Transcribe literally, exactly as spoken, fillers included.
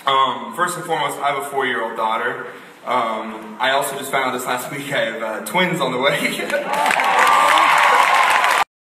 Um, first and foremost, I have a four-year-old daughter. Um, I also just found out this last week I have uh, twins on the way.